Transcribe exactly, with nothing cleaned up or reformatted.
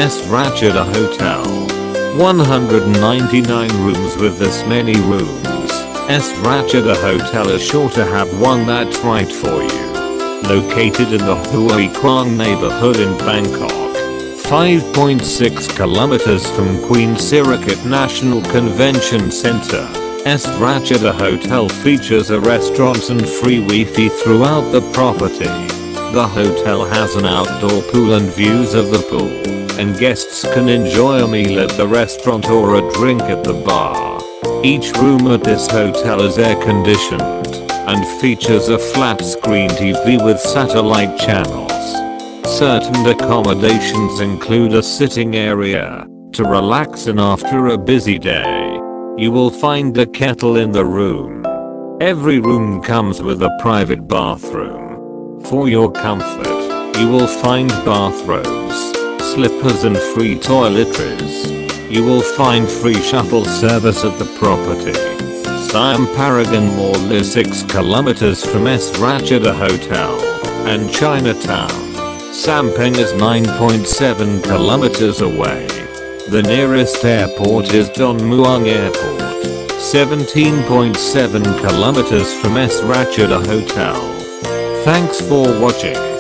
S Ratchada Hotel. one hundred ninety-nine rooms. With this many rooms, S Ratchada Hotel is sure to have one that's right for you. Located in the Huai Khwang neighborhood in Bangkok, five point six kilometers from Queen Sirikit National Convention Center, S Ratchada Hotel features a restaurant and free Wi-Fi throughout the property. The hotel has an outdoor pool and views of the pool, and guests can enjoy a meal at the restaurant or a drink at the bar. Each room at this hotel is air conditioned and features a flat screen T V with satellite channels. Certain accommodations include a sitting area to relax in after a busy day. You will find a kettle in the room. Every room comes with a private bathroom. For your comfort, you will find bathrobes, slippers and free toiletries. You will find free shuttle service at the property. Siam Paragon Mall is six kilometers from S Ratchada Hotel and Chinatown. Sampeng is nine point seven kilometers away. The nearest airport is Don Mueang Airport, seventeen point seven kilometers from S Ratchada Hotel. Thanks for watching.